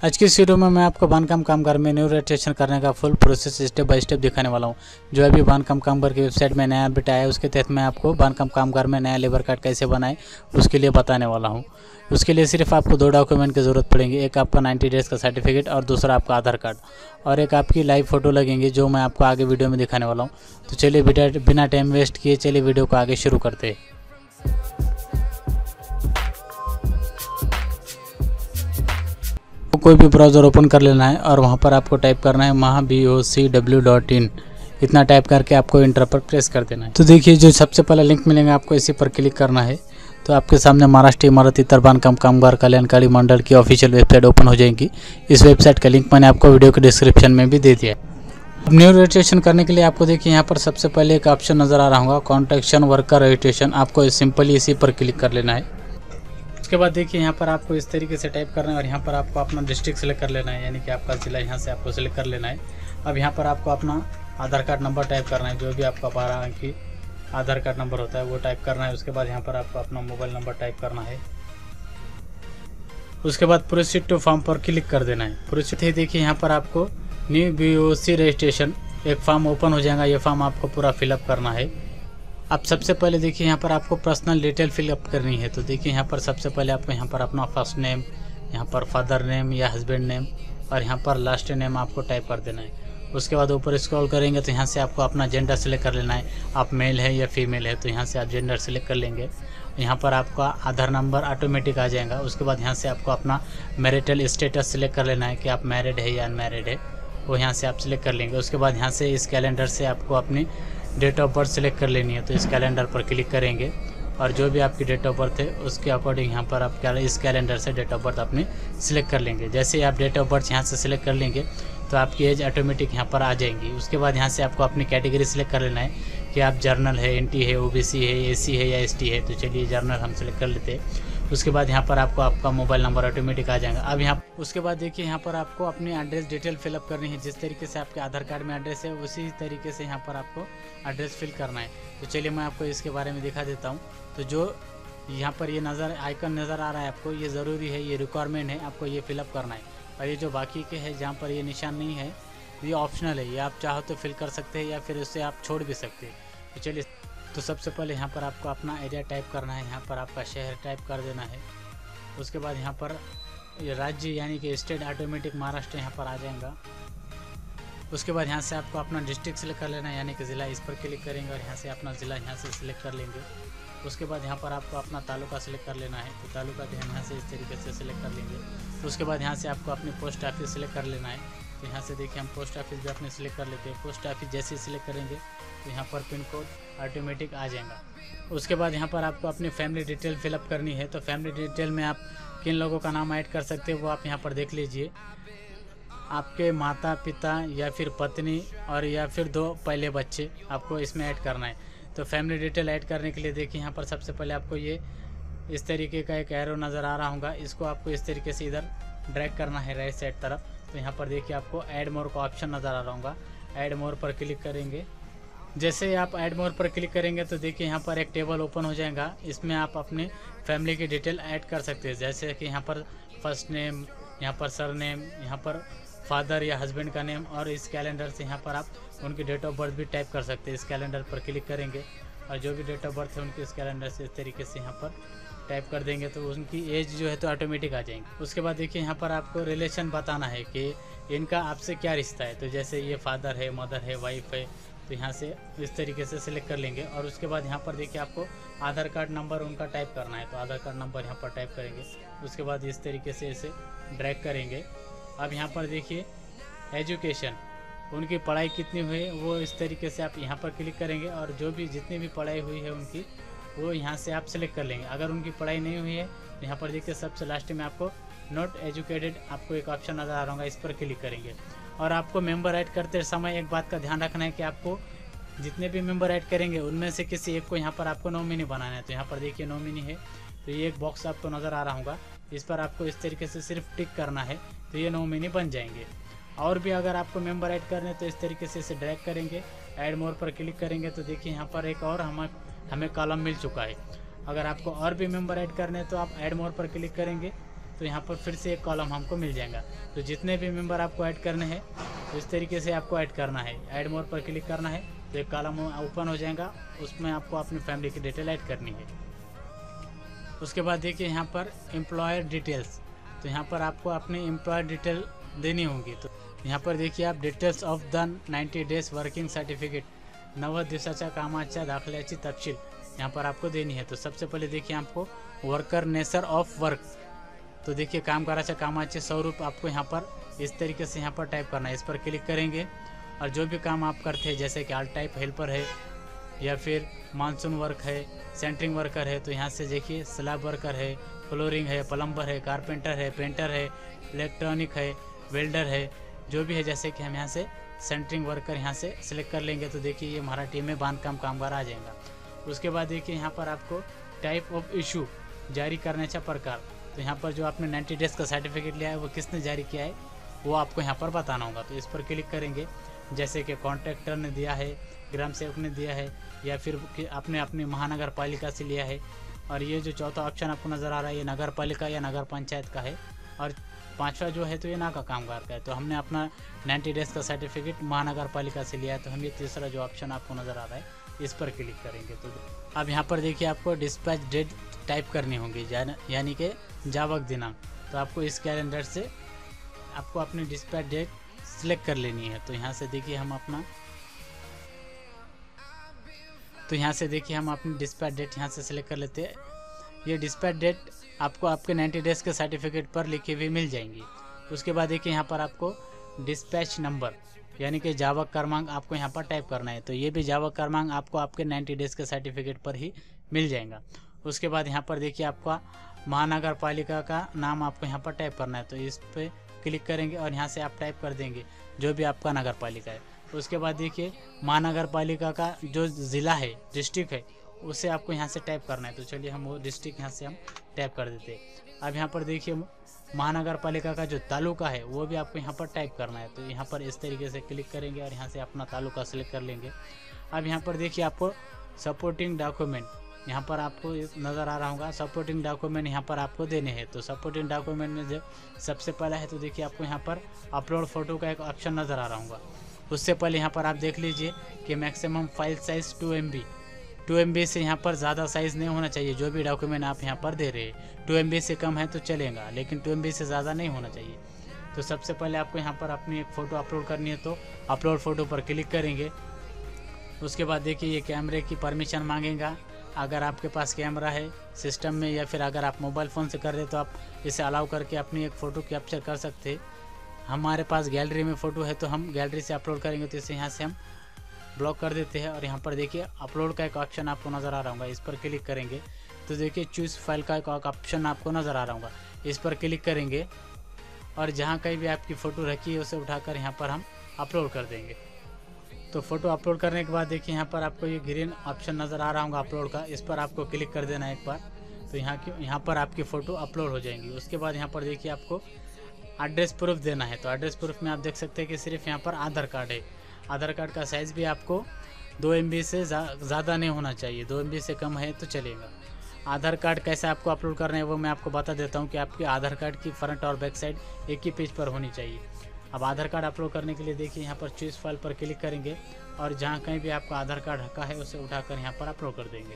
आज की इस वीडियो में मैं आपको बांधकाम कामगार में न्यू रजिस्ट्रेशन करने का full process step by step दिखाने वाला हूं। जो अभी बांधकाम कामगार की वेबसाइट में नया अपडेट आया है उसके तहत मैं आपको बांधकाम कामगार में नया लेबर कार्ड कैसे बनाएं उसके लिए बताने वाला हूं। उसके लिए सिर्फ आपको दो डॉक्यूमेंट की ज़रूरत पड़ेगी, एक आपका 90 डेज़ का सर्टिफिकेट और दूसरा आपका आधार कार्ड और एक आपकी लाइव फ़ोटो लगेंगे जो मैं आपको आगे वीडियो में दिखाने वाला हूँ। तो चलिए बिना टाइम वेस्ट किए चलिए वीडियो को आगे शुरू करते हैं। कोई भी ब्राउज़र ओपन कर लेना है और वहाँ पर आपको टाइप करना है mahbocw.in। इतना टाइप करके आपको इंटर पर प्रेस कर देना है। तो देखिए जो सबसे पहला लिंक मिलेगा आपको इसी पर क्लिक करना है। तो आपके सामने महाराष्ट्र इमारत इतर बांधकाम कामगार कल्याणकारी मंडल की ऑफिशियल वेबसाइट ओपन हो जाएगी। इस वेबसाइट का लिंक मैंने आपको वीडियो के डिस्क्रिप्शन में भी दे दिया है। अब न्यू रजिस्ट्रेशन करने के लिए आपको देखिए यहाँ पर सबसे पहले एक ऑप्शन नज़र आ रहा होगा कॉन्ट्रैक्शन वर्कर रजिस्ट्रेशन। आपको सिंपली इसी पर क्लिक कर लेना है। उसके बाद देखिए यहाँ पर आपको इस तरीके से टाइप करना है और यहाँ पर आपको अपना डिस्ट्रिक्ट सेलेक्ट कर लेना है, यानी कि आपका ज़िला यहाँ से आपको सेलेक्ट कर लेना है। अब यहाँ पर आपको अपना आधार कार्ड नंबर टाइप करना है, जो भी आपका 12 अंकी आधार कार्ड नंबर होता है वो टाइप करना है। उसके बाद यहाँ पर आपको अपना मोबाइल नंबर टाइप करना है। उसके बाद प्रोसीड टू फॉर्म पर क्लिक कर देना है। प्रोसीड देखिए यहाँ पर आपको न्यू BOC रजिस्ट्रेशन एक फॉर्म ओपन हो जाएगा। ये फॉर्म आपको पूरा फिलअप करना है। अब सबसे पहले देखिए यहाँ पर आपको पर्सनल डिटेल फिलअप करनी है। तो देखिए यहाँ पर सबसे पहले आपको यहाँ पर अपना फर्स्ट नेम, यहाँ पर फादर नेम या हस्बैंड नेम और यहाँ पर लास्ट नेम आपको टाइप कर देना है। उसके बाद ऊपर स्क्रॉल करेंगे तो यहाँ से आपको अपना जेंडर सेलेक्ट कर लेना है, आप मेल है या फीमेल है। तो यहाँ से आप जेंडर सेलेक्ट कर लेंगे। यहाँ पर आपका आधार नंबर ऑटोमेटिक आ जाएगा। उसके बाद यहाँ से आपको अपना मैरिटल स्टेटस सेलेक्ट कर लेना है कि आप मैरिड है या अनमैरिड है, वो यहाँ से आप सिलेक्ट कर लेंगे। उसके बाद यहाँ से इस कैलेंडर से आपको अपनी डेट ऑफ बर्थ सेलेक्ट कर लेनी है। तो इस कैलेंडर पर क्लिक करेंगे और जो भी आपकी डेट ऑफ बर्थ है उसके अकॉर्डिंग यहाँ पर आप इस कैलेंडर से डेट ऑफ बर्थ अपनी सिलेक्ट कर लेंगे। जैसे ही आप डेट ऑफ बर्थ यहाँ से सिलेक्ट कर लेंगे तो आपकी एज ऑटोमेटिक यहाँ पर आ जाएंगी। उसके बाद यहाँ से आपको अपनी कैटेगरी सेलेक्ट कर लेना है कि आप जर्नल है, NT है, OBC है, AC है या ST है। तो चलिए जर्नल हम सेलेक्ट कर लेते हैं। उसके बाद यहाँ पर आपको आपका मोबाइल नंबर ऑटोमेटिक आ जाएगा। अब यहाँ उसके बाद देखिए यहाँ पर आपको अपनी एड्रेस डिटेल फिलअप करनी है। जिस तरीके से आपके आधार कार्ड में एड्रेस है उसी तरीके से यहाँ पर आपको एड्रेस फिल करना है। तो चलिए मैं आपको इसके बारे में दिखा देता हूँ। तो जो यहाँ पर ये आइकन नज़र आ रहा है आपको, ये ज़रूरी है, ये रिक्वायरमेंट है, आपको ये फिलअप करना है। और ये जो बाकी के हैं जहाँ पर ये निशान नहीं है ये ऑप्शनल है, ये आप चाहो तो फिल कर सकते हैं या फिर उससे आप छोड़ भी सकते हैं। तो चलिए तो सबसे पहले यहाँ पर आपको अपना एरिया टाइप करना है, यहाँ पर आपका शहर टाइप कर देना है। उसके बाद यहाँ पर राज्य यानी कि स्टेट ऑटोमेटिक महाराष्ट्र यहाँ पर आ जाएगा। उसके बाद यहाँ से आपको अपना डिस्ट्रिक्ट सेलेक्ट कर लेना है, यानी कि ज़िला, इस पर क्लिक करेंगे और यहाँ से अपना ज़िला यहाँ से सिलेक्ट कर लेंगे। उसके बाद यहाँ पर आपको अपना तालुका सेलेक्ट कर लेना है। तो तालुका भी हम यहाँ से इस तरीके से सिलेक्ट कर लेंगे। तो उसके बाद यहाँ से आपको अपनी पोस्ट ऑफिस सेलेक्ट कर लेना है। तो यहाँ से देखिए हम पोस्ट ऑफिस भी अपने सिलेक्ट कर लेते हैं। पोस्ट ऑफिस जैसे ही सिलेक्ट करेंगे तो यहाँ पर पिन कोड ऑटोमेटिक आ जाएगा। उसके बाद यहाँ पर आपको अपनी फैमिली डिटेल फिलअप करनी है। तो फैमिली डिटेल में आप किन लोगों का नाम ऐड कर सकते हैं वो आप यहाँ पर देख लीजिए। आपके माता पिता या फिर पत्नी और या फिर 2 पहले बच्चे आपको इसमें ऐड करना है। तो फैमिली डिटेल ऐड करने के लिए देखिए यहाँ पर सबसे पहले आपको ये इस तरीके का एक एरो नज़र आ रहा होगा, इसको आपको इस तरीके से इधर ड्रैग करना है राइट साइड तरफ। तो यहाँ पर देखिए आपको ऐड मोर का ऑप्शन नज़र आ रहा होगा, ऐड मोर पर क्लिक करेंगे। जैसे ही आप ऐड मोर पर क्लिक करेंगे तो देखिए यहाँ पर एक टेबल ओपन हो जाएगा। इसमें आप अपने फैमिली की डिटेल ऐड कर सकते हैं, जैसे कि यहाँ पर फर्स्ट नेम, यहाँ पर सर नेम, यहाँ पर फादर या हस्बैंड का नेम और इस कैलेंडर से यहाँ पर आप उनकी डेट ऑफ बर्थ भी टाइप कर सकते हैं। इस कैलेंडर पर क्लिक करेंगे और जो भी डेट ऑफ बर्थ है उनकी इस कैलेंडर से इस तरीके से यहाँ पर टाइप कर देंगे तो उनकी एज जो है तो ऑटोमेटिक आ जाएंगी। उसके बाद देखिए यहाँ पर आपको रिलेशन बताना है कि इनका आपसे क्या रिश्ता है। तो जैसे ये फादर है, मदर है, वाइफ है, तो यहाँ से इस तरीके से सिलेक्ट कर लेंगे। और उसके बाद यहाँ पर देखिए आपको आधार कार्ड नंबर उनका टाइप करना है। तो आधार कार्ड नंबर यहाँ पर टाइप करेंगे। उसके बाद इस तरीके से इसे ड्रैग करेंगे। अब यहाँ पर देखिए एजुकेशन, उनकी पढ़ाई कितनी हुई है वो इस तरीके से आप यहाँ पर क्लिक करेंगे और जो भी जितनी भी पढ़ाई हुई है उनकी वो यहाँ से आप सिलेक्ट कर लेंगे। अगर उनकी पढ़ाई नहीं हुई है तो यहाँ पर देखिए सबसे लास्ट में आपको नॉट एजुकेटेड आपको एक ऑप्शन नज़र आ रहा होगा, इस पर क्लिक करेंगे। और आपको मेंबर ऐड करते समय एक बात का ध्यान रखना है कि आपको जितने भी मेंबर ऐड करेंगे उनमें से किसी एक को यहाँ पर आपको नॉमिनी बनाना है। तो यहाँ पर देखिए नॉमिनी है, तो ये एक बॉक्स आपको नज़र आ रहा होगा, इस पर आपको इस तरीके से सिर्फ टिक करना है तो ये नॉमिनी बन जाएंगे। और भी अगर आपको मेंबर ऐड करने तो इस तरीके से इसे ड्रैग करेंगे, ऐड मोर पर क्लिक करेंगे तो देखिए यहाँ पर एक और हमें कॉलम मिल चुका है। अगर आपको और भी मेंबर ऐड करने तो आप ऐड मोर पर क्लिक करेंगे तो यहाँ पर फिर से एक कॉलम हमको मिल जाएगा। तो जितने भी मेंबर आपको ऐड करने हैं तो इस तरीके से आपको ऐड करना है। ऐड मोर पर क्लिक करना है तो एक कॉलम ओपन हो जाएगा, उसमें आपको अपनी फैमिली की डिटेल ऐड करनी है। उसके बाद देखिए यहाँ पर एम्प्लॉयर डिटेल्स, तो यहाँ पर आपको अपनी एम्प्लॉयर डिटेल देनी होगी। तो यहाँ पर देखिए आप details of the 90 days working certificate, 90 दिवसाच्या कामाच्या दाखल्याची तपशील यहाँ पर आपको देनी है। तो सबसे पहले देखिए आपको वर्कर नेचर ऑफ वर्क, तो देखिए काम कराच्या कामाचे स्वरूप आपको यहाँ पर इस तरीके से यहाँ पर टाइप करना है। इस पर क्लिक करेंगे और जो भी काम आप करते हैं जैसे कि ऑल टाइप हेल्पर है या फिर मानसून वर्क है, सेंटरिंग वर्कर है, तो यहाँ से देखिए स्लैब वर्कर है, फ्लोरिंग है, प्लम्बर है, कारपेंटर है, पेंटर है, इलेक्ट्रॉनिक है, वेल्डर है, जो भी है। जैसे कि हम यहाँ से सेंटरिंग वर्कर यहाँ से सिलेक्ट कर लेंगे तो देखिए ये मराठी में बांधकाम कामगार आ जाएगा। उसके बाद देखिए यहाँ पर आपको टाइप ऑफ इशू, जारी करण्याचा प्रकार, तो यहाँ पर जो आपने 90 डेज का सर्टिफिकेट लिया है वो किसने जारी किया है वो आपको यहाँ पर बताना होगा। तो इस पर क्लिक करेंगे, जैसे कि कॉन्ट्रैक्टर ने दिया है, ग्राम सेवक ने दिया है, या फिर आपने अपनी महानगर पालिका से लिया है। और ये जो चौथा ऑप्शन आपको नज़र आ रहा है ये नगर पालिका या नगर पंचायत का है, और पांचवा जो है तो ये नाका कामगार का है। तो हमने अपना 90 डेज का सर्टिफिकेट महानगर पालिका से लिया है, तो हम ये तीसरा जो ऑप्शन आपको नज़र आ रहा है इस पर क्लिक करेंगे। तो अब यहाँ पर देखिए आपको डिस्पैच डेट टाइप करनी होगी, यानी कि जावक दिनांक। तो आपको इस कैलेंडर से आपको अपनी डिस्पैच डेट सिलेक्ट कर लेनी है। तो यहाँ से देखिए हम अपनी डिस्पैच डेट यहाँ से सिलेक्ट कर लेते हैं। ये डिस्पैच डेट आपको आपके 90 डेज के सर्टिफिकेट पर लिखी हुई मिल जाएंगी। उसके बाद देखिए यहाँ पर आपको डिस्पैच नंबर यानी कि जावक क्रमांक आपको यहाँ पर टाइप करना है। तो ये भी जावक क्रमांक आपको आपके 90 डेज के सर्टिफिकेट पर ही मिल जाएगा। उसके बाद यहाँ पर देखिए आपका महानगर पालिका का नाम आपको यहाँ पर टाइप करना है। तो इस पर क्लिक करेंगे और यहाँ से आप टाइप कर देंगे जो भी आपका नगर पालिका है। उसके बाद देखिए महानगर पालिका का जो ज़िला है, डिस्ट्रिक्ट है, उसे आपको यहाँ से टाइप करना है। तो चलिए हम वो डिस्ट्रिक्ट यहाँ से हम टाइप कर देते हैं। अब यहाँ पर देखिए महानगर पालिका का जो तालुका है वो भी आपको यहाँ पर टाइप करना है। तो यहाँ पर इस तरीके से क्लिक करेंगे और यहाँ से अपना तालुका सेलेक्ट कर लेंगे। अब यहाँ पर देखिए आपको सपोर्टिंग डॉक्यूमेंट यहाँ पर आपको नज़र आ रहा होगा, सपोर्टिंग डॉक्यूमेंट यहाँ पर आपको देने हैं। तो सपोर्टिंग डॉक्यूमेंट में जो सबसे पहला है तो देखिए आपको यहाँ पर अपलोड फ़ोटो का एक ऑप्शन नज़र आ रहा होगा। उससे पहले यहाँ पर आप देख लीजिए कि मैक्सिमम फाइल साइज़ 2 MB से यहाँ पर ज़्यादा साइज़ नहीं होना चाहिए। जो भी डॉक्यूमेंट आप यहाँ पर दे रहे हैं 2 MB से कम है तो चलेगा, लेकिन 2 MB से ज़्यादा नहीं होना चाहिए। तो सबसे पहले आपको यहाँ पर अपनी एक फ़ोटो अपलोड करनी है, तो अपलोड फ़ोटो पर क्लिक करेंगे। उसके बाद देखिए ये कैमरे की परमिशन मांगेगा। अगर आपके पास कैमरा है सिस्टम में या फिर अगर आप मोबाइल फ़ोन से कर रहे तो आप इसे अलाउ करके अपनी एक फ़ोटो कैप्चर कर सकते। हमारे पास गैलरी में फ़ोटो है तो हम गैलरी से अपलोड करेंगे, तो इसे यहाँ से हम ब्लॉक कर देते हैं। और यहाँ पर देखिए अपलोड का एक ऑप्शन आपको नज़र आ रहा होगा, इस पर क्लिक करेंगे तो देखिए चूज़ फाइल का एक ऑप्शन आपको नज़र आ रहा होगा, इस पर क्लिक करेंगे और जहाँ कहीं भी आपकी फ़ोटो रखी है उसे उठाकर यहाँ पर हम अपलोड कर देंगे। तो फ़ोटो अपलोड करने के बाद देखिए यहाँ पर आपको ये ग्रीन ऑप्शन नज़र आ रहा होगा अपलोड का, इस पर आपको क्लिक कर देना है एक बार। तो यहाँ पर आपकी फ़ोटो अपलोड हो जाएंगी। उसके बाद यहाँ पर देखिए आपको एड्रेस प्रूफ देना है। तो एड्रेस प्रूफ में आप देख सकते हैं कि सिर्फ यहाँ पर आधार कार्ड है। आधार कार्ड का साइज़ भी आपको 2 MB से ज़्यादा नहीं होना चाहिए, 2 MB से कम है तो चलेगा। आधार कार्ड कैसे आपको अपलोड करना है वो मैं आपको बता देता हूँ कि आपके आधार कार्ड की फ्रंट और बैक साइड एक ही पेज पर होनी चाहिए। अब आधार कार्ड अपलोड करने के लिए देखिए यहाँ पर चूज़ फाइल पर क्लिक करेंगे और जहाँ कहीं भी आपका आधार कार्ड रखा है उसे उठाकर यहाँ पर अपलोड कर देंगे।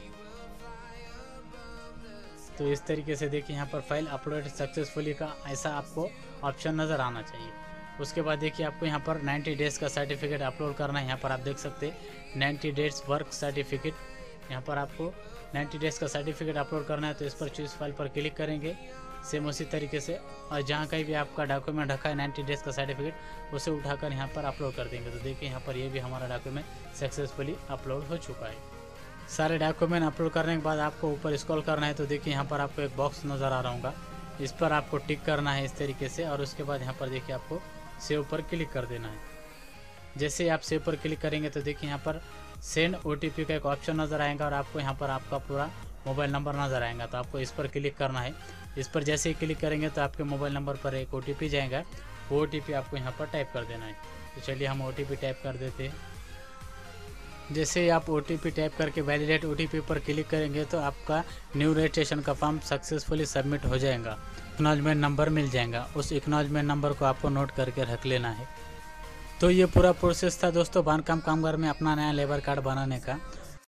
तो इस तरीके से देखिए यहाँ पर फाइल अपलोड सक्सेसफुली का ऐसा आपको ऑप्शन नज़र आना चाहिए। उसके बाद देखिए आपको यहाँ पर 90 डेज़ का सर्टिफिकेट अपलोड करना है। यहाँ पर आप देख सकते हैं 90 डेज़ वर्क सर्टिफिकेट, यहाँ पर आपको 90 डेज़ का सर्टिफिकेट अपलोड करना है। तो इस पर चूज़ फाइल पर क्लिक करेंगे सेम उसी तरीके से, और जहाँ कहीं भी आपका डॉक्यूमेंट रखा है 90 डेज़ का सर्टिफिकेट उसे उठाकर यहाँ पर अपलोड कर देंगे। तो देखिए यहाँ पर ये भी हमारा डॉक्यूमेंट सक्सेसफुली अपलोड हो चुका है। सारे डॉक्यूमेंट अपलोड करने के बाद आपको ऊपर स्क्रॉल करना है। तो देखिए यहाँ पर आपको एक बॉक्स नज़र आ रहा होगा, इस पर आपको टिक करना है इस तरीके से, और उसके बाद यहाँ पर देखिए आपको सेव पर क्लिक कर देना है। जैसे ही आप सेव पर क्लिक करेंगे तो देखिए यहाँ पर सेंड OTP का एक ऑप्शन नज़र आएगा और आपको यहाँ पर आपका पूरा मोबाइल नंबर नज़र आएगा। तो आपको इस पर क्लिक करना है। इस पर जैसे ही क्लिक करेंगे तो आपके मोबाइल नंबर पर एक OTP जाएगा, वो OTP आपको यहाँ पर टाइप कर देना है। तो चलिए हम OTP टाइप कर देते हैं। जैसे ही आप OTP टाइप करके वैलिडेट OTP पर क्लिक करेंगे तो आपका न्यू रजिस्ट्रेशन का फॉर्म सक्सेसफुली सबमिट हो जाएगा। एक्नॉलेजमेंट नंबर मिल जाएगा, उस एक्नॉलेजमेंट नंबर को आपको नोट करके रख लेना है। तो ये पूरा प्रोसेस था दोस्तों बांधकाम कामगार में अपना नया लेबर कार्ड बनाने का।